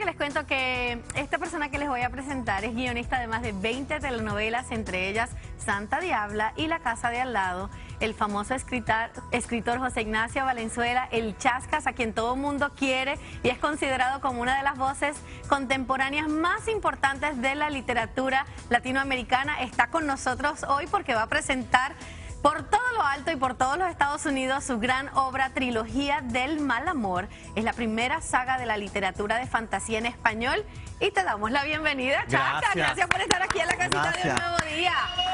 les cuento que esta persona que les voy a presentar es guionista de más de 20 telenovelas, entre ellas Santa Diabla y La Casa de Al Lado. El famoso escritor José Ignacio Valenzuela, el Chascas, a quien todo el mundo quiere y es considerado como una de las voces contemporáneas más importantes de la literatura latinoamericana, está con nosotros hoy porque va a presentar por todo lo alto y por todos los Estados Unidos su gran obra Trilogía del Mal Amor. Es la primera saga de la literatura de fantasía en español y te damos la bienvenida, Chascas. Gracias por estar aquí en la casita de Un Nuevo Día.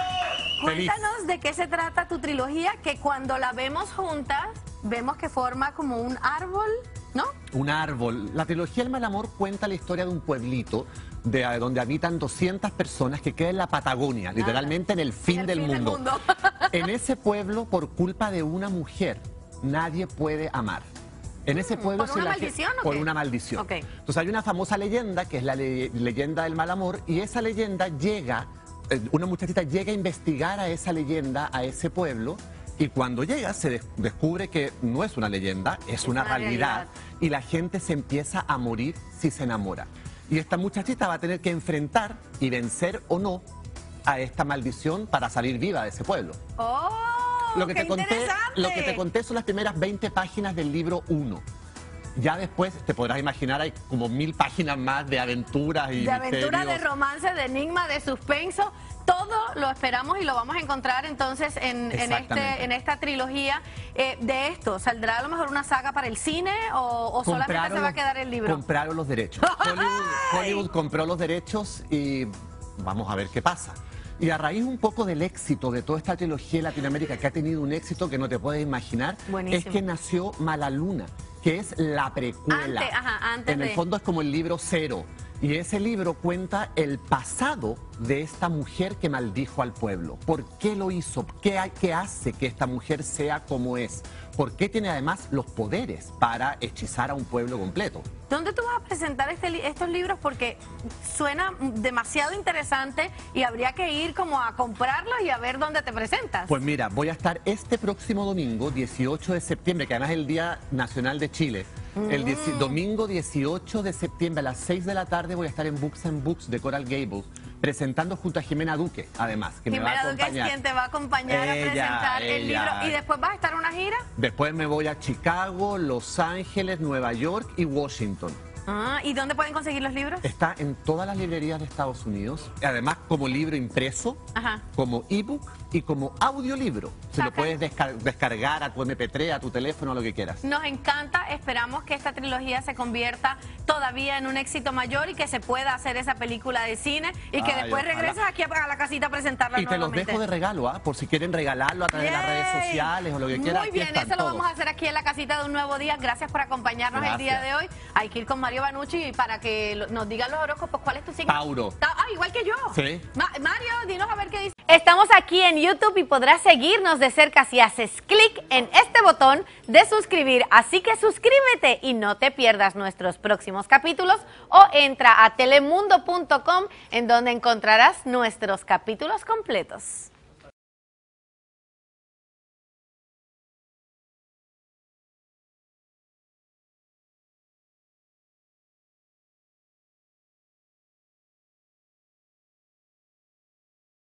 Cuéntanos de qué se trata tu trilogía, que cuando la vemos juntas, vemos que forma como un árbol, ¿no? Un árbol. La trilogía del Mal Amor cuenta la historia de un pueblito donde habitan 200 personas que queda en la Patagonia, literalmente en el fin del mundo. En ese pueblo, por culpa de una mujer, nadie puede amar. En ese pueblo ¿Por una maldición o qué? Por una maldición. Okay. Entonces hay una famosa leyenda, que es la leyenda del mal amor, y esa leyenda llega, una muchachita llega a investigar a esa leyenda, a ese pueblo, y cuando llega se descubre que no es una leyenda, es una realidad, y la gente se empieza a morir si se enamora. Y esta muchachita va a tener que enfrentar y vencer o no a esta maldición para salir viva de ese pueblo. ¡Oh! Lo que ¡Qué lo que te conté son las primeras 20 páginas del libro 1. Ya después, te podrás imaginar, hay como 1000 páginas más de aventuras y de aventura, misterios. de romance, de enigma, de suspenso. Todo lo esperamos y lo vamos a encontrar entonces en esta trilogía. De esto, ¿saldrá a lo mejor una saga para el cine o solamente se va a quedar el libro? Compraron los derechos. Hollywood compró los derechos y vamos a ver qué pasa. Y a raíz un poco del éxito de toda esta trilogía en Latinoamérica, que ha tenido un éxito que no te puedes imaginar, es que nació Mala Luna, que es la precuela. Antes en el fondo es como el libro 0. Y ese libro cuenta el pasado de esta mujer que maldijo al pueblo. ¿Por qué lo hizo? ¿Qué hace que esta mujer sea como es? ¿Por qué tiene además los poderes para hechizar a un pueblo completo? ¿Dónde tú vas a presentar estos libros? Porque suena demasiado interesante y habría que ir como a comprarlos y a ver dónde te presentas. Pues mira, voy a estar este próximo domingo, 18 de septiembre, que además es el Día Nacional de Chile. El domingo 18 de septiembre a las 6 de la tarde voy a estar en Books and Books de Coral Gables, presentando junto a Jimena Duque, además, que me va a acompañar. Jimena Duque es quien te va a acompañar a presentar el libro. ¿Y después vas a estar en una gira? Después me voy a Chicago, Los Ángeles, Nueva York y Washington. ¿Y dónde pueden conseguir los libros? Está en todas las librerías de Estados Unidos, además como libro impreso, como ebook y como audiolibro. Se lo puedes descargar a tu MP3, a tu teléfono, a lo que quieras. Nos encanta, esperamos que esta trilogía se convierta todavía en un éxito mayor y que se pueda hacer esa película de cine y que después regreses aquí a la casita a presentarla nuevamente. Y te los dejo de regalo, por si quieren regalarlo a través de las redes sociales o lo que quieran. Muy bien, eso lo vamos a hacer aquí en la casita de Un Nuevo Día. Gracias por acompañarnos el día de hoy. Hay que ir con Mario Banucci para que nos digan los horóscopos. ¿Cuál es tu signo? Tauro. Igual que yo. Sí. Mario, dinos a ver qué dice. Estamos aquí en YouTube y podrás seguirnos de cerca si haces clic en este botón de suscribir. Así que suscríbete y no te pierdas nuestros próximos capítulos o entra a telemundo.com en donde encontrarás nuestros capítulos completos.